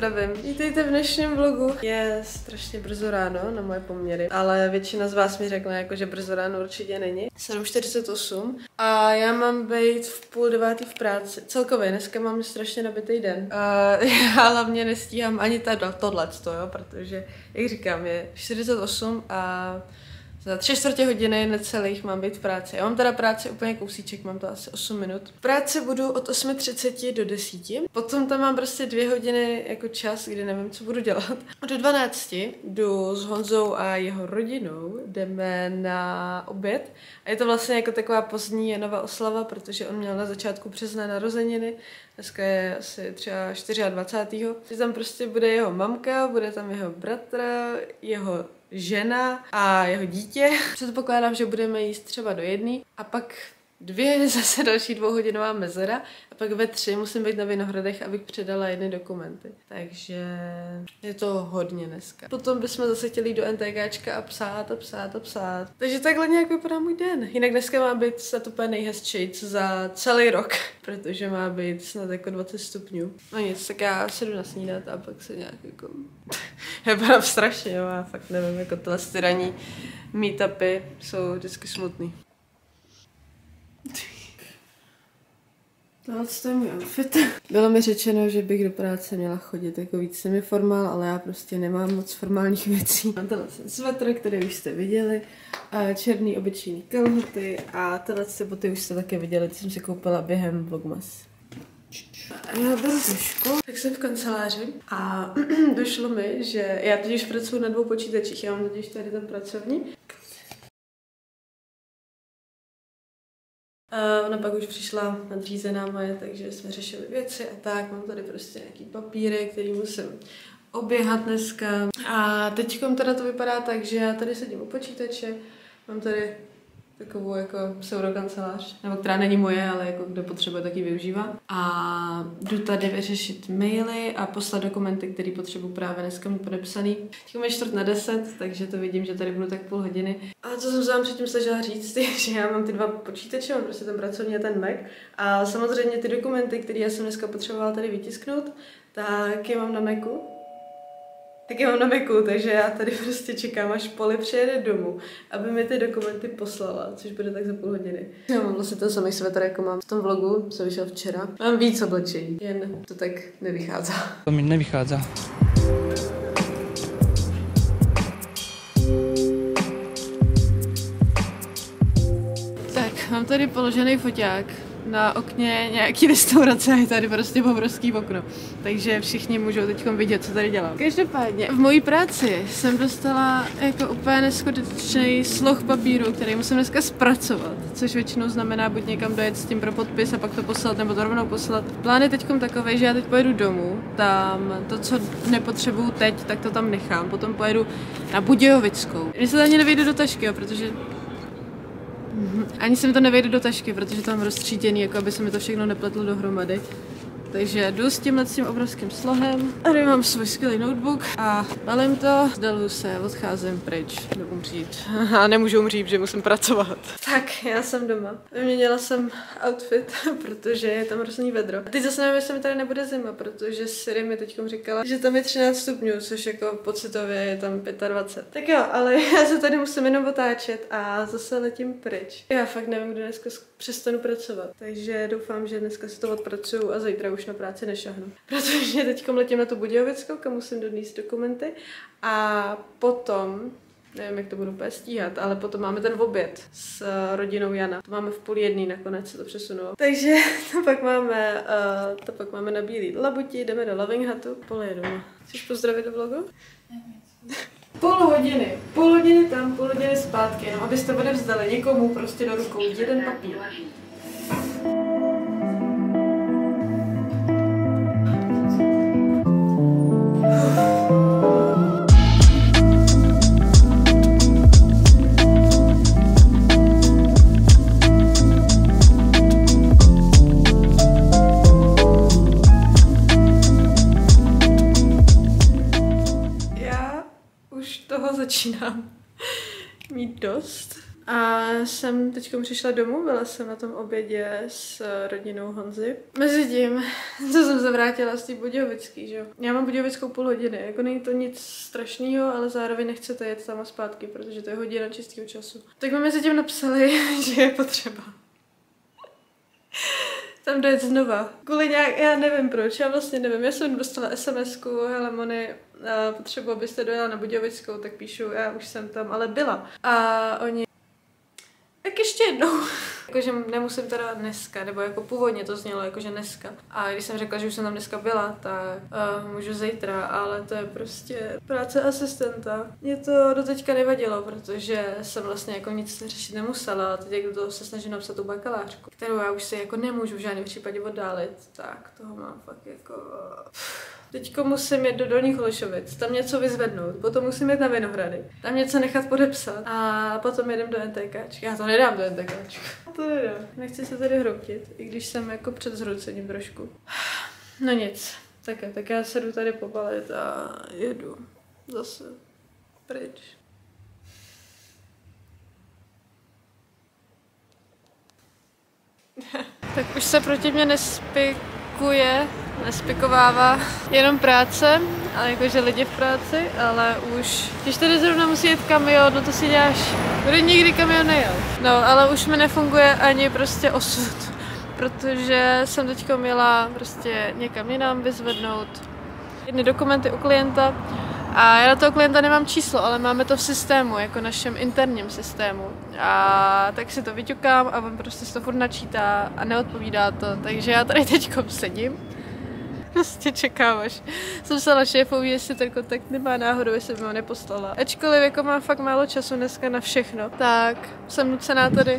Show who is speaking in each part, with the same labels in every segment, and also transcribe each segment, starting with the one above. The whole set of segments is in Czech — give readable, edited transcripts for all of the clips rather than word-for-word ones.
Speaker 1: zdravím. Vítejte v dnešním vlogu. Je strašně brzo ráno na moje poměry, ale většina z vás mi řekla, jako, že brzo ráno určitě není. 7:48 a já mám být v 8:30 v práci. Celkově dneska mám strašně nabitý den. Já hlavně nestíhám ani tohleto, jo, protože, jak říkám, je 48 a za 3/4 hodiny necelých mám být v práci. Já mám teda práci úplně kousíček, mám to asi 8 minut. V práci budu od 8:30 do 10. Potom tam mám prostě 2 hodiny jako čas, kdy nevím, co budu dělat. Do 12 jdu s Honzou a jeho rodinou, jdeme na oběd. A je to vlastně jako taková pozdní Janova oslava, protože on měl na začátku března narozeniny. Dneska je asi třeba 24. Že tam prostě bude jeho mamka, bude tam jeho bratr, jeho žena a jeho dítě. Předpokládám, že budeme jíst třeba do 1 a pak 2 zase další 2hodinová mezera a pak ve 3 musím být na Vinohradech, abych předala 1 dokumenty. Takže je to hodně dneska. Potom bychom zase chtěli jít do NTKčka a psát. Takže takhle nějak vypadá můj den. Jinak dneska má být snad úplně nejhezčí za celý rok, protože má být snad jako 20 stupňů. No nic, tak já se jdu nasnídat a pak se nějak jako... Vypadám strašně, jo, já fakt nevím, jako tyhle ranní meetupy jsou vždycky smutný. Tohle je můj outfit. Bylo mi řečeno, že bych do práce měla chodit jako víc semiformál, ale já prostě nemám moc formálních věcí. Mám tenhle svetr, který už jste viděli, černý obyčejný kalhoty a tyhle boty už jste také viděli, ty jsem si koupila během Vlogmas. Já beru tušku, tak jsem v kanceláři a došlo mi, že já totiž pracuji na 2 počítačích, já mám totiž tady ten pracovní. Ona pak už přišla nadřízená moje, takže jsme řešili věci a tak. Mám tady prostě nějaký papíry, který musím oběhat dneska. A teďkom teda to vypadá tak, že já tady sedím u počítače, mám tady takovou jako pseudokancelář, nebo která není moje, ale jako kdo potřebuje, tak ji využívá. A jdu tady vyřešit maily a poslat dokumenty, které potřebuji právě dneska mít podepsaný. Teď je 9:45, takže to vidím, že tady budu tak půl hodiny. A co jsem se vám předtím snažila říct, je, že já mám ty 2 počítače, mám prostě ten pracovní a ten Mac. A samozřejmě ty dokumenty, které já jsem dneska potřebovala tady vytisknout, tak je mám na Macu. Takže já tady prostě čekám, až Poli přijede domů, aby mi ty dokumenty poslala, což bude tak za půl hodiny. Já mám vlastně ten samý svetr, jako mám v tom vlogu, co vyšel včera. Mám víc oblečení, jen to tak nevychází.
Speaker 2: To mi nevychází.
Speaker 1: Tak, mám tady položený foťák. Na okně nějaký restaurace je tady prostě obrovský okno. Takže všichni můžou teď vidět, co tady dělám. Každopádně v mojí práci jsem dostala jako úplně neskutečný sloh papíru, který musím dneska zpracovat, což většinou znamená buď někam dojet s tím pro podpis a pak to poslat, nebo to rovnou poslat. Plán je teďkom takový, že já teď pojedu domů, tam to, co nepotřebuju teď, tak to tam nechám, potom pojedu na Budějovickou. Mně se to ani nevejde do tašky, jo, protože ani se mi to nevejde do tašky, protože to mám rozstříděný, jako aby se mi to všechno nepletlo dohromady. Takže jdu s tím obrovským slohem. Tady mám svůj skvělý notebook a balím to, zdaluju se, odcházím pryč, jdu umřít. A nemůžu umřít, že musím pracovat. Tak, já jsem doma. Vyměnila jsem outfit, protože je tam hrozný vedro. A teď zase nevím, jestli mi tady nebude zima, protože Siri mi teďkom říkala, že tam je 13 stupňů, což jako pocitově je tam 25. Tak jo, ale já se tady musím jenom otáčet a zase letím pryč. Já fakt nevím, kdy dneska přestanu pracovat, takže doufám, že dneska si to odpracuju a zítra už na práci nešahnu. Protože teďkom letím na tu Budějovickou, kam musím dodníst dokumenty a potom, nevím, jak to budu úplně stíhat, ale potom máme ten oběd s rodinou Jana. To máme v 12:30, nakonec se to přesunulo. Takže to pak máme na Bílý Labuti, jdeme do Loving Hutu, Poli je doma. Chceš pozdravit do vlogu? Půl hodiny tam, půl hodiny zpátky, jenom abyste odevzdali někomu prostě do rukou 1 papír. Začínám mít dost. A jsem teď přišla domů, byla jsem na tom obědě s rodinou Honzy. Mezitím, co jsem se vrátila z té Budějovický, že jo. Já mám Budějovickou půl hodiny, jako není to nic strašného, ale zároveň nechcete jet tam a zpátky, protože to je hodina čistého času. Tak mi mezitím napsali, že je potřeba tam dojet znova. Kvůli nějak, já nevím proč, já vlastně nevím, já jsem dostala SMS-ku, hele Moni, potřebuji, abyste dojela na Budějovickou, tak píšu, já už jsem tam, ale byla. A oni, tak ještě jednou. Jakože nemusím teda dneska, nebo jako původně to znělo jakože dneska. A když jsem řekla, že už jsem tam dneska byla, tak můžu zítra, ale to je prostě práce asistenta. Mě to doteďka nevadilo, protože jsem vlastně jako nic řešit nemusela. A teď jak do toho se snažím napsat tu bakalářku, kterou já už si jako nemůžu v žádném případě oddálit, tak toho mám fakt jako... Teďko musím jít do Dolních Holešovic, tam něco vyzvednout, potom musím jít na Vinohrady, tam něco nechat podepsat a potom jedem do NTKčky. Já to nedám do NTKčky. To nedám. Nechci se tady hroutit, i když jsem jako před zhroucením trošku. No nic, tak já se jdu tady pobalit a jedu zase pryč. Tak už se proti mě nespikovává jenom práce, ale jakože lidi v práci, ale už, když tady zrovna musí jet kamion, no to si děláš, kdy nikdy kamion nejel. No, ale už mi nefunguje ani prostě osud, protože jsem teďko měla prostě někam jinam vyzvednout jedny dokumenty u klienta a já na toho klienta nemám číslo, ale máme to v systému, jako našem interním systému. A tak si to vyťukám a on prostě si to furt načítá a neodpovídá to, takže já tady teďko sedím. Prostě čekám, až jsem psala šéfovi, jestli ten kontakt nemá náhodou, jestli by ho neposlala. Ačkoliv jako mám fakt málo času dneska na všechno, tak jsem nucená tady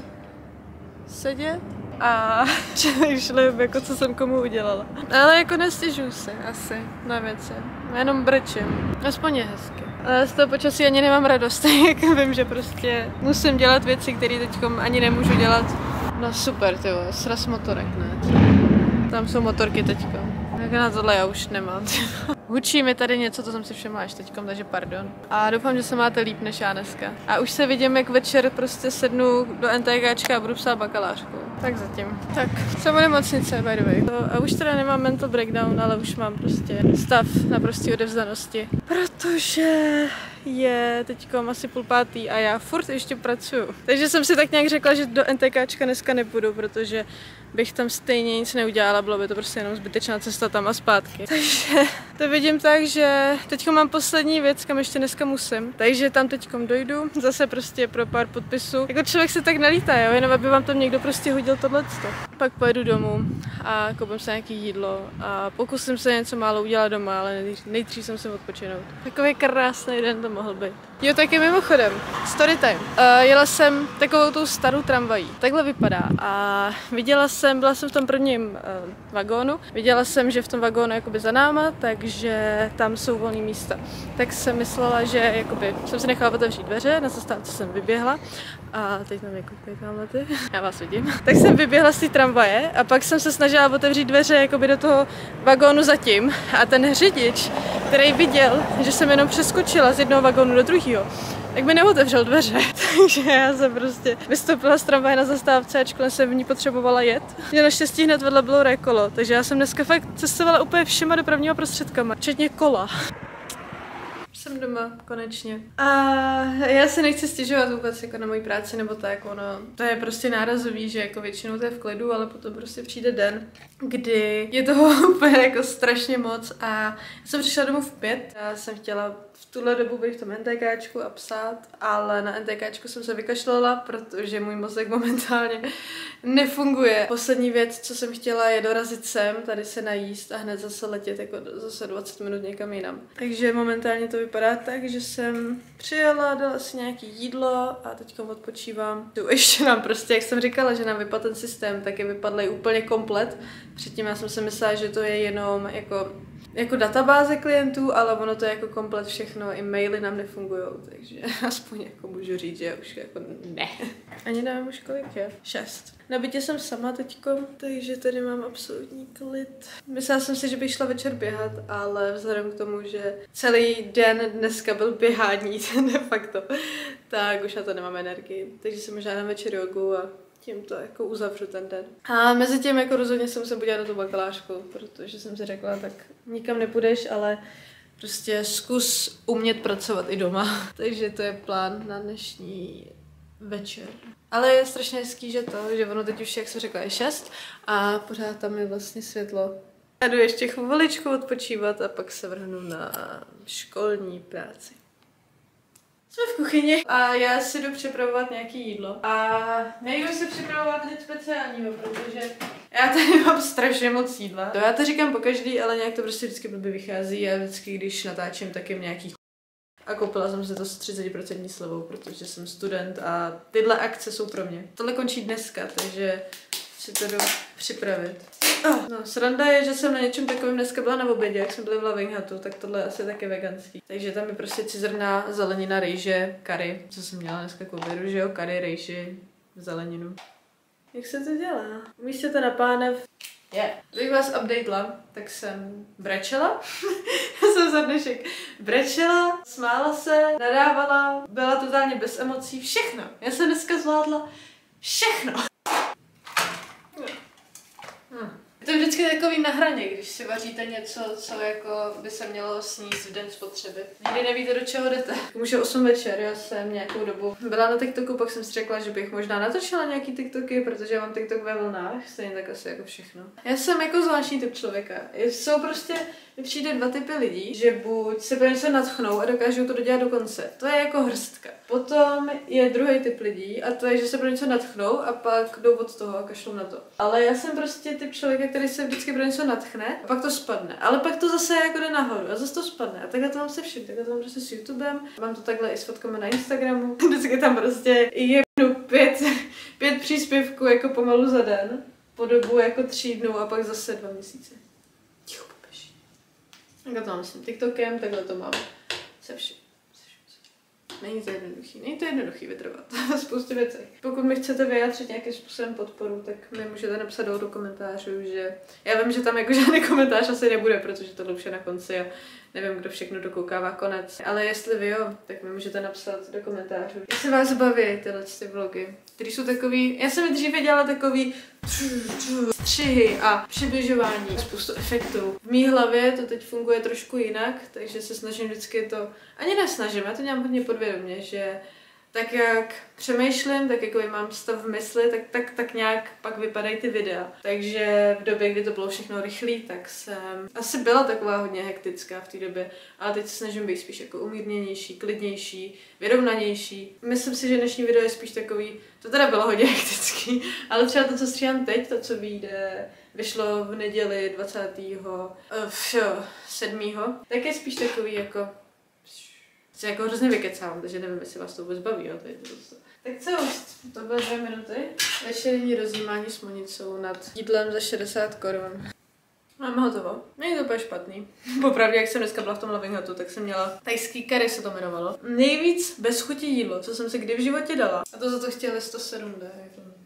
Speaker 1: sedět a přemýšlím, jako co jsem komu udělala. Ale jako nestěžuju se asi na věci, jenom brečím, aspoň je hezky. Ale z toho počasí ani nemám radost, jak vím, že prostě musím dělat věci, které teďkom ani nemůžu dělat. No super, ty vole, sraz motorek, ne? Tam jsou motorky teďko. Tak na tohle já už nemám. Hučí mi tady něco, co jsem si všimla až teďkom, takže pardon. A doufám, že se máte líp než já dneska. A už se vidím, jak večer prostě sednu do NTKčka a budu psát bakalářku. Tak zatím. Tak, jsem u nemocnice, by the way. A už teda nemám mental breakdown, ale už mám prostě stav naprosté odevzdanosti. Protože je teďkom asi 4:30 a já furt ještě pracuju. Takže jsem si tak nějak řekla, že do NTKčka dneska nepůjdu, protože bych tam stejně nic neudělala, bylo by to prostě jenom zbytečná cesta tam a zpátky. Takže to vidím tak, že teďko mám poslední věc, kam ještě dneska musím. Takže tam teďkom dojdu, zase prostě pro pár podpisů. Jako člověk se tak nalítá, jo, jenom aby vám tam někdo prostě hodil tohleto. Pak pojedu domů a koupím se nějaký jídlo a pokusím se něco málo udělat doma, ale nejdřív jsem se odpočinout. Takový krásný den to mohl být. Jo, taky mimochodem, story time. Jela jsem takovou tou starou tramvají. Takhle vypadá a byla jsem v tom prvním vagónu. Viděla jsem, že v tom vagónu je jakoby za náma, takže tam jsou volné místa. Tak jsem myslela, že jakoby jsem si nechala otevřít dveře, na zastávce jsem vyběhla a teď na mě koukají tamhle ty. Já vás vidím. Tak jsem vyběhla z té tramvaje a pak jsem se snažila otevřít dveře jakoby do toho vagónu zatím a ten řidič, který viděl, že jsem jenom přeskočila z jednoho vagónu do druhého, tak mi neotevřel dveře, takže já jsem prostě vystoupila z tramvaje na zastávce, ačkoliv jsem v ní potřebovala jet. Mě naštěstí hned vedle bylo rékolo, takže já jsem dneska fakt cestovala úplně všema dopravníma prostředkama, včetně kola. Jsem doma, konečně. A já se nechci stěžovat vůbec jako na moji práci nebo tak, ono, to je prostě nárazový, že jako většinou to je v klidu, ale potom prostě přijde den, kdy je toho úplně jako strašně moc a já jsem přišla domů v 5, já jsem chtěla v tuhle dobu být v tom NTKčku a psát, ale na NTKčku jsem se vykašlala, protože můj mozek momentálně nefunguje. Poslední věc, co jsem chtěla, je dorazit sem, tady se najíst a hned zase letět jako zase 20 minut někam jinam. Takže momentálně to vypadá tak, že jsem přijela, dala si nějaký jídlo a teďka odpočívám. Tu ještě nám prostě, jak jsem říkala, že nám vypadl ten systém, tak je vypadlej úplně komplet. Předtím já jsem si myslela, že to je jenom jako jako databáze klientů, ale ono to je jako komplet všechno, i maily nám nefungují, takže aspoň jako můžu říct, že už jako ne. Ani nevím už kolik je. 6. Na bytě jsem sama teďko, takže tady mám absolutní klid. Myslela jsem si, že bych šla večer běhat, ale vzhledem k tomu, že celý den dneska byl běhání, de facto, tak už na to nemám energii. Takže si možná na večer jogu a tím to jako uzavřu ten den. A mezi tím jako rozhodně se musím podívat na tu bakalářku, protože jsem si řekla, tak nikam nepůjdeš, ale prostě zkus umět pracovat i doma. Takže to je plán na dnešní večer. Ale je strašně hezký, že ono teď už, jak jsem řekla, je 6 a pořád tam je vlastně světlo. Já jdu ještě chviličku odpočívat a pak se vrhnu na školní práci. Jsme v kuchyni a já si jdu připravovat nějaké jídlo. A nejdu si připravovat nic speciálního, protože já tady mám strašně moc jídla. To já to říkám pokaždý, ale nějak to prostě vždycky blbě vychází a vždycky, když natáčím, tak jim nějaký a koupila jsem si to s 30% slevou, protože jsem student a tyhle akce jsou pro mě. Tohle končí dneska, takže si to jdu připravit. No, sranda je, že jsem na něčem takovém dneska byla na obědě, jak jsme byli v Loving Hutu, tak tohle je asi taky veganský. Takže tam je prostě cizrna, zelenina, rejže, curry, co jsem měla dneska k obědu, že jo, curry, rejži, zeleninu. Jak se to dělá? Umíš se to na pánev? Kdybych vás updatela, tak jsem brečela. Já jsem za dnešek brečela, smála se, nadávala, byla totálně bez emocí, všechno. Já jsem dneska zvládla všechno. Je to vždycky takový na hraně, když si vaříte něco, co jako by se mělo sníst v den spotřeby. Nikdy nevíte, do čeho jdete. Už je 8 večer, já jsem nějakou dobu byla na TikToku, pak jsem si řekla, že bych možná natočila nějaký TikToky, protože mám TikTok ve vlnách, stejně tak asi jako všechno. Já jsem jako zvláštní typ člověka. Jsou prostě, mi přijde 2 typy lidí, že buď se pro něco nadchnou a dokážou to dodělat do konce. To je jako hrstka. Potom je druhý typ lidí a to je, že se pro něco nadchnou a pak jdou od toho a kašlou na to. Ale já jsem prostě typ člověka, který se vždycky pro něco nadchne a pak to spadne. Ale pak to zase jako jde nahoru a zase to spadne. A takhle to mám se vším. Takhle to mám prostě s YouTubem. Mám to takhle i s fotkami na Instagramu. Vždycky tam prostě jebnu 5 příspěvků jako pomalu za den. Po dobu jako 3 dnů a pak zase 2 měsíce. Ticho, popeši. Takhle to mám s tím TikTokem, takhle to mám se vším. Není to jednoduchý vytrvat. Spoustu věcí. Pokud mi chcete vyjádřit nějakým způsobem podporu, tak mi můžete napsat do komentářů, že já vím, že tam jako žádný komentář asi nebude, protože tohle už je na konci a nevím, kdo všechno dokoukává konec. Ale jestli vy jo, tak mi můžete napsat do komentářů. Jestli vás baví tyhle vlogy, které jsou takový, já jsem dříve dělala takový střihy a přibližování, spoustu efektů. V mý hlavě to teď funguje trošku jinak, takže se snažím vždycky to, ani nesnažím, já to dělám hodně podvědomě, že tak jak přemýšlím, tak jako mám stav v mysli, tak nějak pak vypadají ty videa. Takže v době, kdy to bylo všechno rychlý, tak jsem asi byla taková hodně hektická v té době, ale teď se snažím být spíš jako umírněnější, klidnější, vyrovnanější. Myslím si, že dnešní video je spíš takový, to teda bylo hodně hektický, ale třeba to, co stříhám teď, to, co vyšlo v neděli 27. tak je spíš takový jako se jako hrozně vykecávám, takže nevím, jestli vás to vůbec baví, jo, tady to. Tak co už, to byly 2 minuty. Večerní rozjímání s monicou nad jídlem za 60 korun. Mám hotovo. Není to úplně špatný. Popravdě, jak jsem dneska byla v tom Loving Hutu, tak jsem měla tajský curry, se to jmenovalo. Nejvíc bez chuti jídlo, co jsem si kdy v životě dala. A to za to chtěli 107 dech.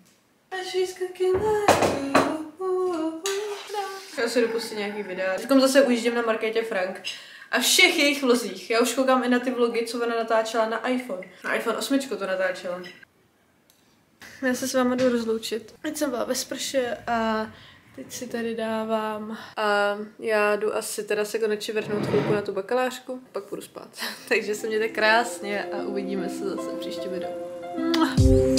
Speaker 1: Já si dopustím nějaký videa. Teďkom zase ujíždím na Markétě Frank. A všech jejich vlozích. Já už koukám i na ty vlogy, co ona natáčela na iPhone. Na iPhone 8 to natáčela. Já se s váma jdu rozloučit. Teď jsem byla ve sprše a teď si tady dávám. A já jdu asi teda se konečně vrhnout chvilku na tu bakalářku, pak půjdu spát. Takže se mějte krásně a uvidíme se zase v příštím videu.